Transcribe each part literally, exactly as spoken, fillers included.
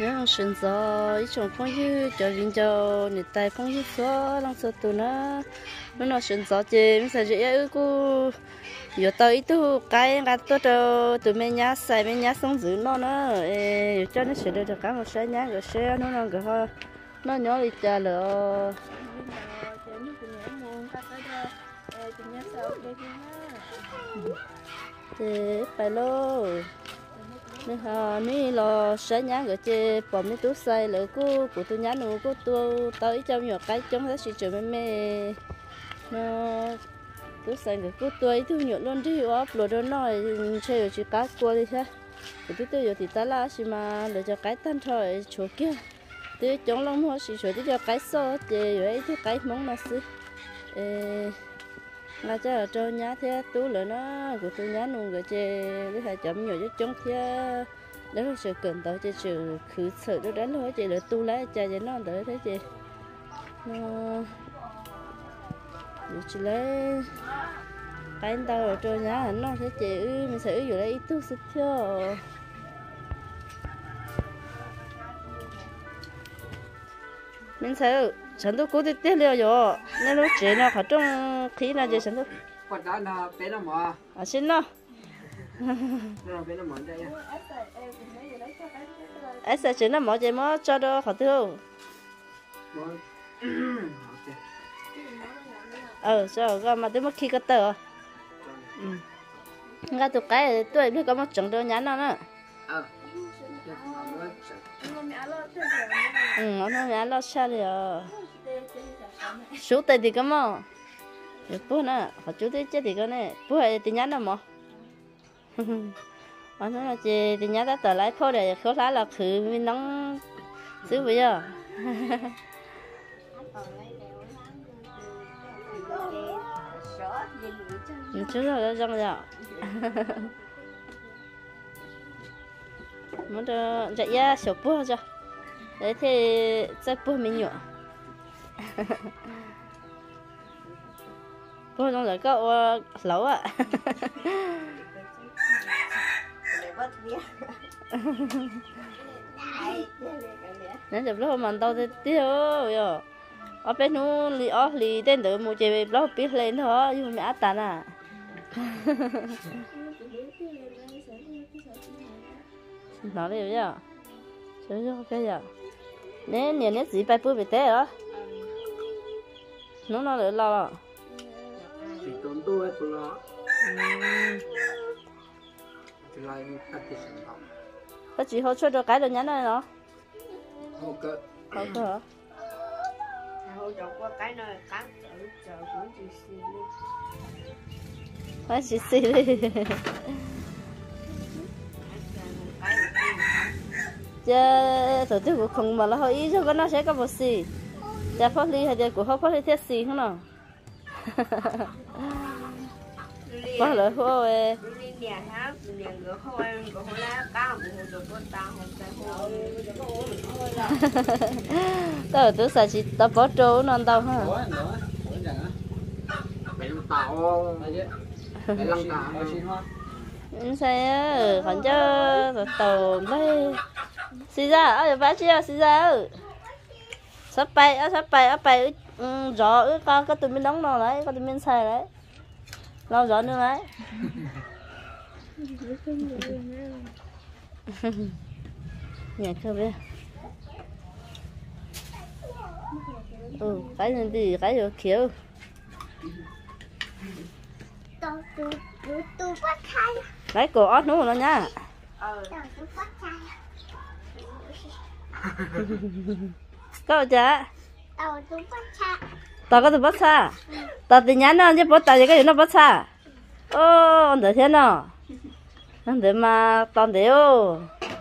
nhớ sinh gió ít chồng phong như cho viên cho người ta phong như số lăng số tụ nó nó nó sinh gió chứ mình sẽ dễ ư cô giờ tới ít tu cái ngắt tôi cho tụi mình nhá xài mình nhá sống giữ nó nó cho nó sẽ được cho cả một xe nhá rồi xe nó nó cái nó nhỏ đi cha lợ thì phải lo nên họ ní lo sẽ nhá rồi chơi bỏ mấy túi xay lỡ cô của tôi nhá nữa cô tôi tới trong nhỏ cái trong hết sự trời mê mê nó túi xay rồi cô tôi tôi nhựa luôn chứ hiểu rồi đó nói chơi rồi chỉ cá qua đi thế thì tôi tôi thì ta là xí mà để cho cái tan thôi chỗ kia tôi chống lông hoa xí chỗ tôi cho cái số chơi rồi ấy tôi cái món nó xí là cho là cho nhá thế tú là nó của tôi nhá luôn rồi chơi với hai chấm nhiều chút chống thế đó là sự cần tới chơi sự khử sợ đó đánh thôi chơi là tu lấy chơi cho nó tới thế chơi nó chỉ lấy cái tao rồi cho nhá nó thế chơi mình sẽ ưu lấy ít tu sức theo mình sẽฉัน都估得得了哟，那都这呢，好种可那就ฉัน都。 quạt đó là bé nó mỏ. À xin nó. Nó bé nó mỏ đây. Ấy sao chuyện nó mỏ vậy mỏ cho đó họ tiêu. Ờ, sao cái mà tới mất khi cái tờ. Ừ. Ngay tụi cái tôi biết có một trận đâu nhắn nó nữa. Ờ. Ừ, nó nói lo sao rồi. Số tiền thì có mà, bố nè, họ chú tới chết thì có nè, bố hay tiền nhắn đâu mà, họ nói là chị tiền nhắn đã tờ lái phố để khó lái là khử mình nóng xứ bây giờ, chú rồi đó rong rồi, muốn cho chạy ra sửa bố cho, đấy thì chạy bố mình nhọ. Cô trong rồi có lẩu ạ. Nên chụp lúc mà tao thì tiêu rồi. Ở bênนู้nli ở nli tên tự mua chơi lúc biết lên thôi, nhưng mà tàn à. Nói đi bây giờ. Chơi cho cái giờ. Nên nhiều nét gì bài bữa bị té hả? Nó nó được lo. Chỉ tốn tôi tôi lo. Chỉ lại cắt cái sản phẩm. Có chỉ hỗ trợ cho cái đồ nhắn này nó. Hỗ trợ. Hỗ trợ hả? Hỗ trợ qua cái này cắt ở chợ của chị xì đi. Phải chị xì đi. Chứ tổ chức của không mà nó hơi ý cho nó sẽ có một xì. Chả phát ly hay của họ phát ly thiết xì không nào? Quá lợi khô ê. Tao tưởng sao chỉ tao bỏ trâu non tao hả? Anh sao còn cho tàu mấy xì ra ở bãi chia xì ra sắp bay á sắp bay á bay rõ ư con có tụi mình đóng nó đấy có tụi mình xài đấy lau rõ nữa đấy nhảy cơ bé ừ cái gì thì cái gì kiểu cái cổ ót nữa nó nhá có chả tao có từ bắt xa tao thì nhắn nó chứ bố tao thì cái gì nó bắt xa ô để thế nào để mà tao để ô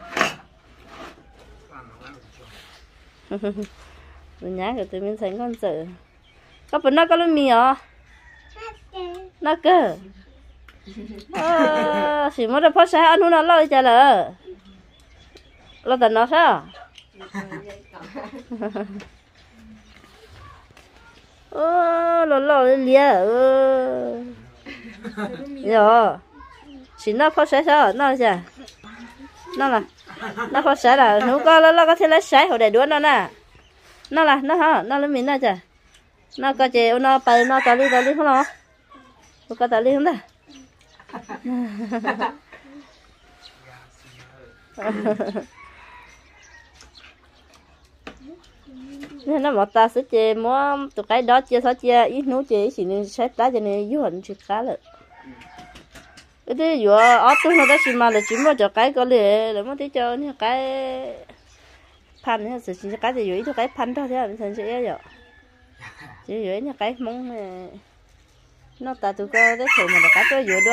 mình nhắn cái tụi mình thành con sợ có phần nó có luôn mì hả nó cơ ờ chỉ mới được phát xa ăn nó lo chả lỡ lo tận nó sao ơ lo lo lia ơ rồi chỉ nó phát xa sao nó chả nó là nó không sấy là nó có nó có thể lấy sấy hồi để đuối nó nè nó là nó hả nó lấy mình nó chả nó có chị nó bay nó tao đi tao đi không nó nó có tao đi không đó nên nó một ta sẽ chơi mua tụi cái đó chơi sao chơi ít nấu chơi chỉ nên xếp lá cho nên yếu hơn chỉ cá rồi cái thế vừa ở tôi nó đã chỉ mà là chỉ mua cho cái có lẽ là mua tí cho những cái pan hay là chỉ cái thì dưới cho cái pan thôi thế là mình sẽ vậy chỉ dưới những cái món này nó ta tụi con đấy thường mà là cái tôi vừa được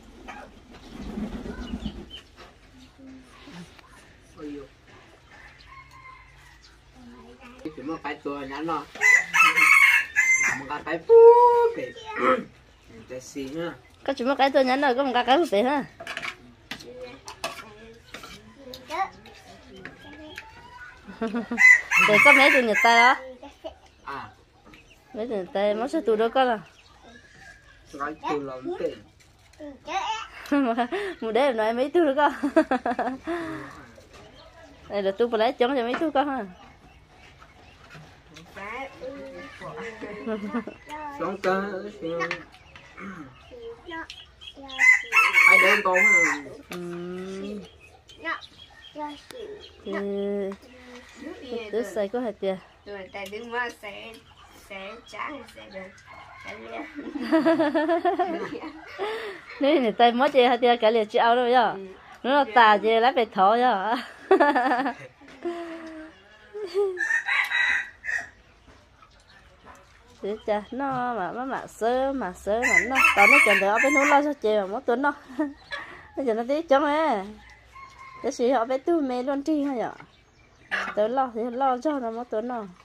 chỉ một cáiตัวนั้นเนาะมันก็cái phú cái cái gì nữa có chỉ một cái tôi nhắn rồi có một cái cái phải ha để có mấy tụi nhật tay đó à mấy tụi nhật tay mất số tụi đó có là cáiตัวlớn tiền một đêm nói mấy tụi đó có đây là tôi phải lấy chống cho mấy tụi có ha sống cơ ai đến con hả thì tôi xài có hạt tiền rồi tại đừng mà sẽ sẽ trả sẽ được nếu người ta mới chơi hạt tiền cái liền chịu đâu nhá nó tà chơi lấy về thổ nhá thế cha nó mà mà mà sớ mà sớ mà nó tao nó chọn được ở bênนู้นlo sao chơi mà mất tuấn nó nó chọn nó tí chống ấy cái gì họ bên tu mê luôn chi hả nhở tớ lo thì lo cho nó mất tuấn nó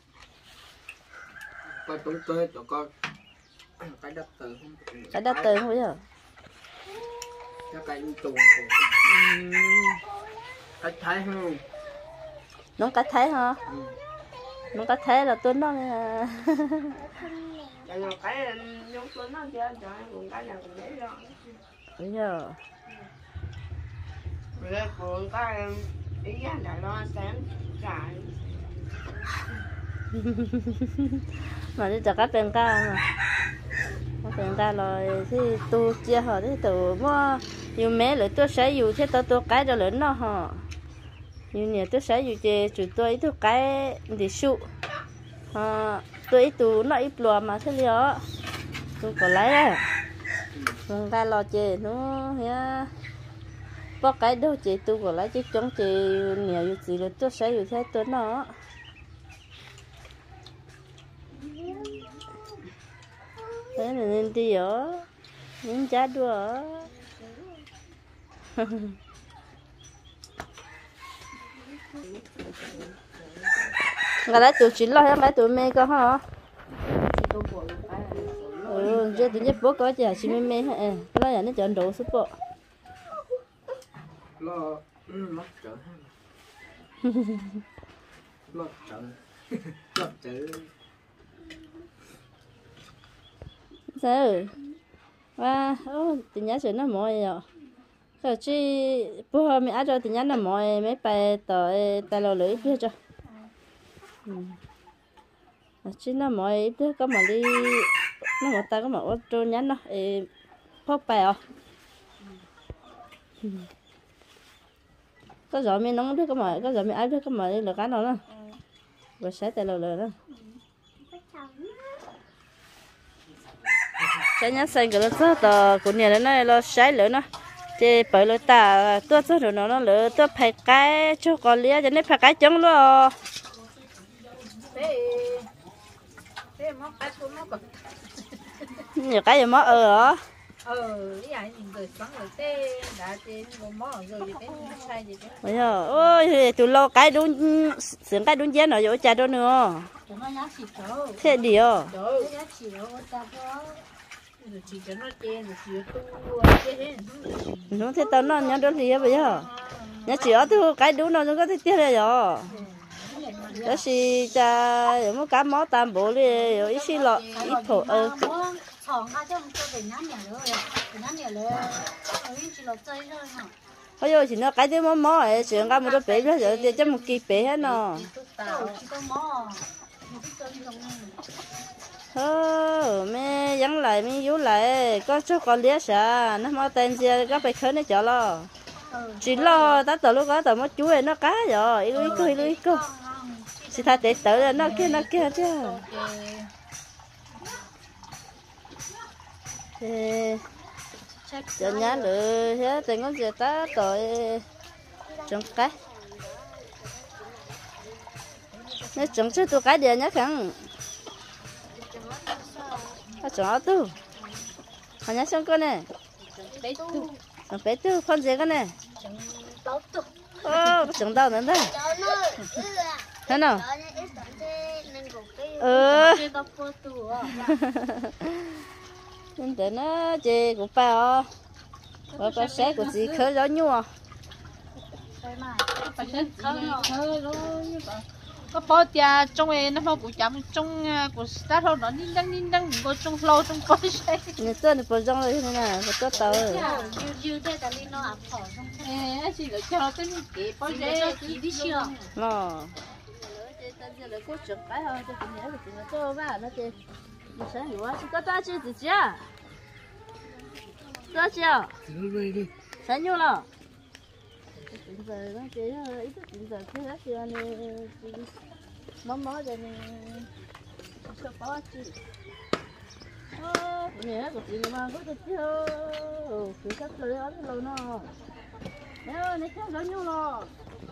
coi tuấn tươi tụi con cái đất từ cái đất từ không nhở cái cái trùng cái thái không nó cái thấy hả nó có thế là tuấn nó nè tại vì cái nhóm tuấn nó chơi cho còn cái nào cũng đấy rồi bây giờ rồi còn cái ý ra là lo sáng dài mà đi chợ cá bên ca mà cá bên ca rồi thì tu chia họ thì tu mua nhiều mẹ rồi tôi sẽ dùng thế tôi tôi cái cho lớn nó hả nhiều nhiều tôi sẽ dùng chơi chủ tôi tôi cái để sụ à, tôi tu nó ít lúa mà thế liệu tôi có lấy đấy còn ta lo chơi nó nhá có cái đâu chơi tôi có lấy chứ chống chơi nhiều gì rồi tôi sẽ dùng thế tôi nó thế là nên đi ở những giá đua người ta tụi chín lo hay mấy tụi mẹ có hả ừ chứ tụi nhếp bố có chả chỉ mẹ mẹ hả lo nhà nó chọn đồ súp bộ lo mất trở mất trở mất trở sao và ô tụi nhá chuyện nó mỏi rồi rồi chứ bố hôm mình ăn rồi tụi nhá nó mỏi mấy bài tới tay lò lưỡi biết chưa chứ nó mỏi biết có mà đi nó một tay có mà ô tô nhá nó phốt bài à có giỏi mình nó biết có mà có giỏi mình ai biết có mà đi lừa cá nó nữa rồi sẽ tay lò lưỡi đó cái nhá xanh cái nó tờ của nhà nó nó sấy lửa nó thì bởi lửa ta tôi cho rồi nó nó lửa tôi phải cái cho con lia cho nên phải cái trứng luôn nhiều cái gì mất ờ ừ cái này nhìn người sống người tê đã trên một món rồi thì cái sai gì chứ bây giờ ôi tụi lo cái đúng sướng cái đúng giá nó dỗ cha đâu nữa nó nhát xịt đâu thế điều trời nhát xịt đâu ta có rồi chỉ cho nó chê rồi chỉ tu chê hết nó thế tao nó nhớ đó gì bây giờ nhớ chỉ ở tu cái đúng nó nó có thể tiếc rồi đó thì cha有冇感冒淡薄咧有一些落一头呃床啊，就唔做定啱嘢咯，定啱嘢咧，我已經住落劑咗嚇。 bây giờ chỉ nó cái thứ mỏ mỏ ấy chuyện cái một đôi bé bây giờ thì cho một kỳ bé hết nó ờ mẹ dẫn lại mẹ yếu lại có cho con lia sao nó mau tên gì có phải khơi nó cho lo chỉ lo ta tự lúc đó tự mất chú ấy nó cá rồi ít ít ít ít ít chỉ thay để tự nó kia nó kia chứ thì cho nhá lửa thế thì ngón giờ ta tội trồng cái nếu trồng chứ tôi cái điện nhá khẳng nó trồng tu họ nhá xong con này trồng bé tu con gì con này ô trồng đâu nữa đây thế nào ừ nên để nó chị của ba ở ba sẽ của chị khơi gió nhua có bao tia trong ấy nó bao bụi chấm trong của start thôi nó ninh đăng ninh đăng có trong lâu trong coi xe người ta được bao trong rồi thế này phải có tàu chỉ là cho cái gì bao giờ chỉ đi chưa nó giờ là có chụp cái thôi cho cũng nhớ được nó cho ba nó chơi một sáng hiểu á có ta chơi gì chứ có chưa sáng nhiều rồi giờ nó chơi ít chút giờ cái đó chơi này mắm mắm rồi này cho có chứ ơ nhớ của chị mà có được chưa cứ sắp tới đó lâu nó nếu này chắc nó nhiều rồi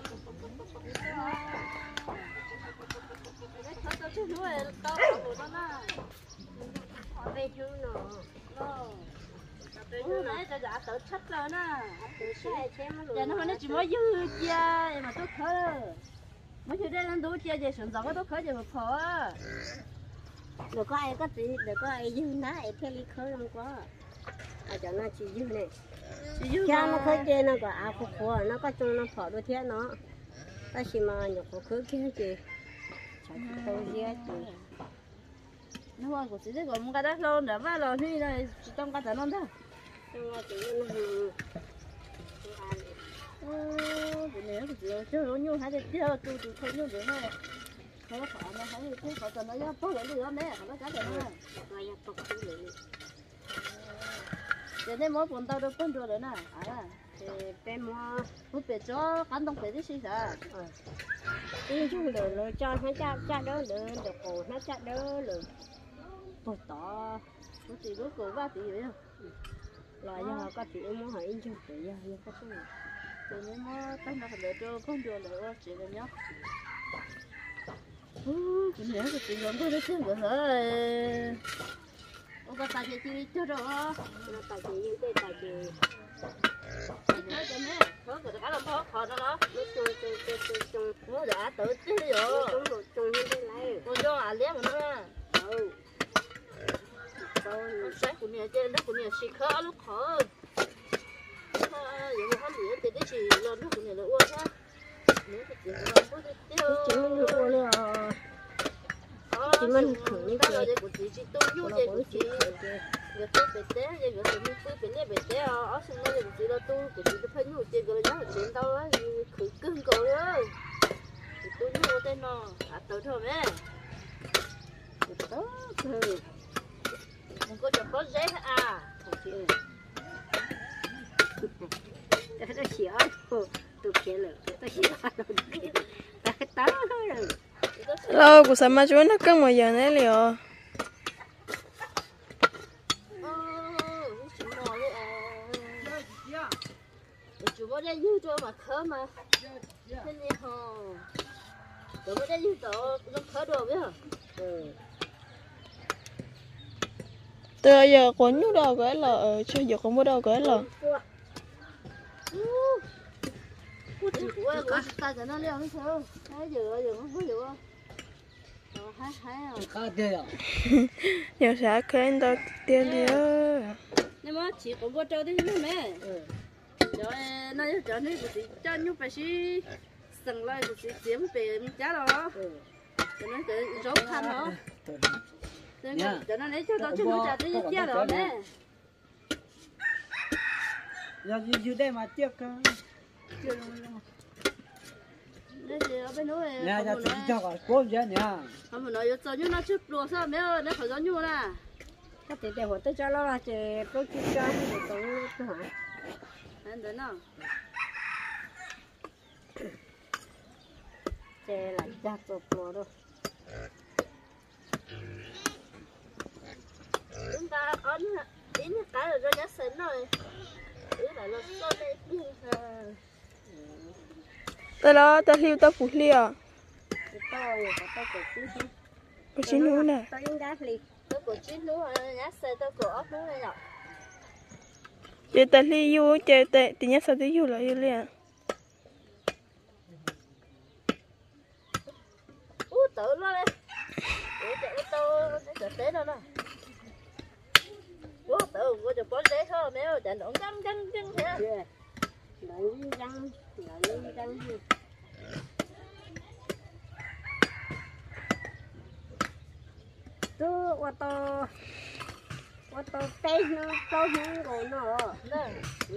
về chú nó giờ nó nó chỉ mới dư chia mà tôi khơi mấy chú đây đang đu chia về sườn gió tôi khơi về một khổ được có ai có gì được có ai dư ná ai theo đi khơi không có à cho nó chỉ dư này cha nó khơi chơi nó có áo khô khô nó có chung nó phở đôi thế nó ta chỉ mà nhục khô khơi kia chị tôi gì chị nó hoa của chị đấy còn một cái đất luôn đã ba lò như này trong cái tận non thôi trong cái tận non bữa nay cái gì chơi nó nhung hay là chơi tôi tôi không nhung được này nó có phải nó phải cái phải tận nó nhá bố lại được nè nó cá được nè rồi ya bốc cái này giờ này mỗi buồn tao được phân rồi nè à thì bé mua bố bé cho cán đông bé đi xí ra đi chung được rồi cho nó cha cha đỡ được được cổ nó cha đỡ được bố tỏ bố chỉ bố cổ ba tỷ vậy không là do có tỷ mua hỏi chung tỷ giờ giờ có số từ nếu mà tao nó phải để cho con rồi nữa chỉ là nhóc ừ cái này cái tiền lớn thôi đấy chứ rồi ô bà tài chị cho rồi nó tài chị như thế tài chị nói cho mẹ thôi cái cá làm thôi thôi đó đó nó chung chung chung chung chung nó đã tự chứ rồi chung chung chung như thế này con cho à liếc nó ừ con sáng của nhà trên đó của nhà xì khó lúc khó giờ mà không gì thì cái gì lên nó của nhà là uống ha nếu cái chuyện nó có cái tiêu chỉ mình được uống nữa chỉ mình thử như thế của chị chị tôi yêu chị của chị giờ tôi bị té giờ giờ tôi mới tôi bị lấy bị té ở sân đây của chị là tôi của chị tôi phải nuôi chị rồi nhá chuyện đâu á khử cưng cổ đó thì tôi nuôi tên nó à tôi thôi mẹ đó ừ không có cho có dễ à không chị cái đó xỉa tôi kia rồi tôi xỉa rồi ta cái táo rồi lâu của sao mà chú nó cân một giờ nữa liệu chú bố đây dư cho mà khớ mà thế này hò chú bố đây dư tổ nó khớ đồ biết hả từ giờ có nhú đâu cái là ở chưa giờ không có đâu cái là chị của em có ta cho nó leo nó sao hai giờ giờ không có được không hai hai cá tê à giờ sẽ khen tao tiền đi ơi nhưng mà chị cũng có cho đi nữa mẹ cho nó cho nó chị cho nhú phải xí sừng lại của chị chiếm về giá đó cho nó cái rốt khăn đó cho nó lấy cho nó chứ nó trả tới giá đó mẹ giờ dư đây mà tiếp cơ Đây thì ở bên núi này. Nhà nhà chỉ cho cả bốn giờ nhà. Không phải nói giờ cho nó chút đùa sao mấy ơi, nó phải gió nhu nè. cái tiền để tôi cho nó là chỉ tôi chỉ cho thì tôi tôi hỏi Anh đến nào? chỉ là chặt chụp nó đâu Chúng ta có ít nhất cái rồi cho giá sến rồi. Ý là nó sơ đây đi. Tao đó tao hiu tao phụ lia. tôi có tôi có chút chút Có chín nữa nè. tôi yên đáp liền Tôi của chín lúa nhá xe tôi của ốc lúa này nhở. Chơi tao li yêu chơi tao thì nhớ sao tao yêu là yêu lia. Ú tự luôn đấy. Ủa chạy ô tô chạy tế đâu nè. Ú tự của chụp con dễ thôi mấy ơi chạy động căng căng căng thế. lợi răng lợi răng tôi qua to qua to tay nó to hơn rồi nó Nè.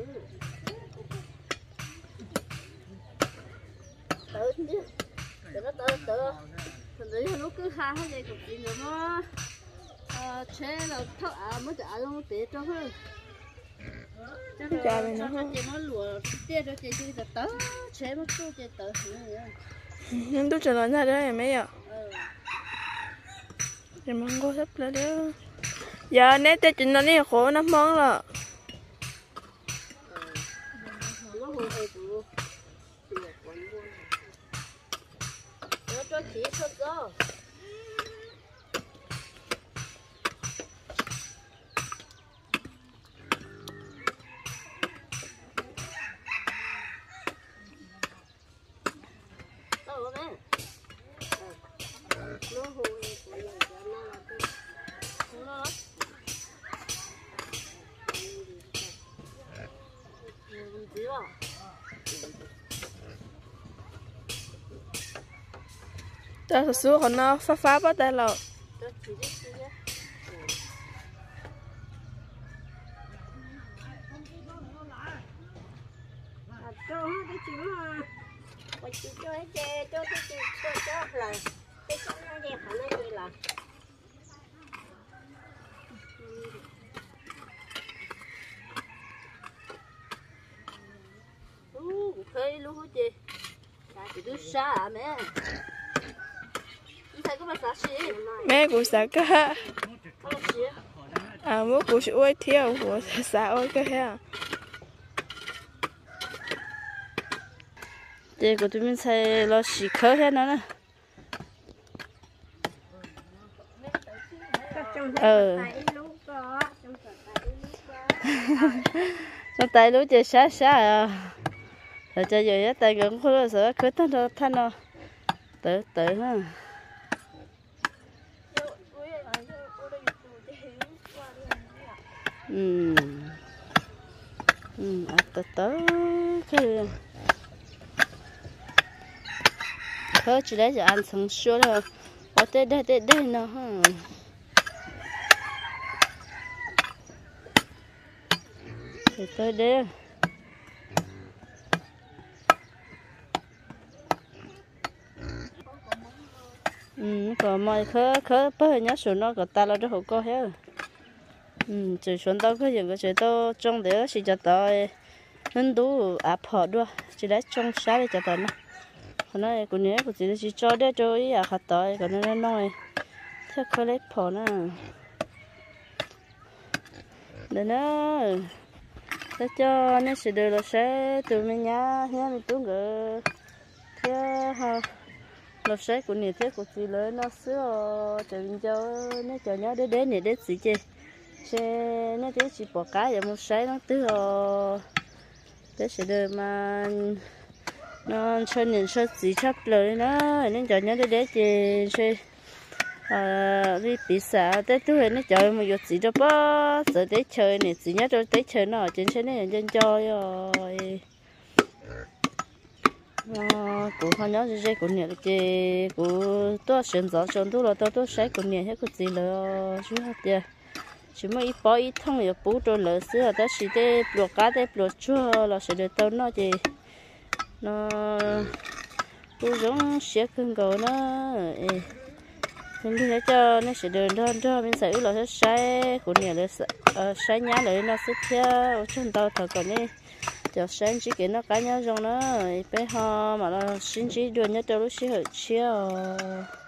Tự chứ. Tự nó tự tự. Thành tự nó cứ hai hai giây cục gì nữa mà. Ờ chế là thợ à mới trả luôn tiền cho hơn. Chà mày nó Cho chị nó lùa tiền cho chị chị là tớ chế mất số chị tớ nữa. Nhưng tôi trả lời ra đấy mấy ạ. Ừ. Thì mong có sắp lại đó. Giờ nếu tao chuyện nó đi khổ lắm món là. Nó hồi hồi tụ. Nó cho chị thật đó. Đâu mẹ? nó hồi của nhà cho nó là tôi Không đó. Mình chỉ vào. Tao thật sự còn nó phá phá bắt tay là. Cho chị đi chị nhé. à, cho hết cái chữ mà cái chữ cho hết chè cho cái chữ cho cho là cái chữ nó đẹp hả nó gì là Ú, khơi luôn hả chị? Chị đưa xa à mẹ. Chị thấy có bà xa xí. Mẹ của xã cả. Có bà xí. À mua của chú ơi theo của xã ơi cái ha. Chị của tụi mình xài lo xí khơi hết nữa nè. ừ lúc có trong tay lúc có Trong tay lúc chị xa xa à. Rồi cho giờ tay gần khối rồi sợ khơi thân rồi thân rồi. Tự tự ha. Ừ. Ừ, à tớ tớ cái khơi chỉ lấy cho ăn xong xuôi rồi. Ở đây đây đây đây nó ha. Thì tới đây. Ừ, còn mọi khơi khơi bơi nhá số nó có ta là rất hậu co hết. Ừ, chỉ xuống tao cái gì cái chỉ tao trong đấy chỉ cho tao nên đủ áp họ đua chỉ lấy trong sáng để cho tao nó còn nó cũng nhớ cũng chỉ chỉ cho để cho ý à hạt tao còn nó nói theo khơi lấy phò nè để nó để cho nó sẽ được là sẽ từ mình nhá nhá mình tú ngờ theo ha nó sẽ cũng nhiều thế cũng chỉ lấy nó sữa cho mình cho nó cho nhá để đến này để gì chứ xe nó thế chỉ bỏ cá vậy một sấy nó tứ rồi thế sẽ được mà nó cho nhìn cho gì chấp lời nó nên cho nhá để để chị xe à đi bị sợ tới tuổi nó chơi một vật gì đó bó sợ tới chơi này chỉ nhớ rồi tới chơi nó trên xe này trên chơi rồi à cũng không nhớ gì gì cũng nhớ chị cũng tôi xem rõ chọn tôi là tôi tôi sẽ cũng nhớ hết cái gì rồi chú hết chưa chỉ mới ít bỏ ít thông rồi bố cho lỡ xưa ta chỉ để block cá để block chua là sẽ được tao nó chị nó cũng giống xe cưng cầu nó mình đi cho nó sẽ đường đơn cho mình sẽ là sẽ sai của nhà là sai nhá lại nó sẽ theo chân tàu thật còn đi cho sáng chỉ kiến nó cá nhau trong nó bé ho mà nó xin chỉ đường nhất cho lúc xí hơi chiều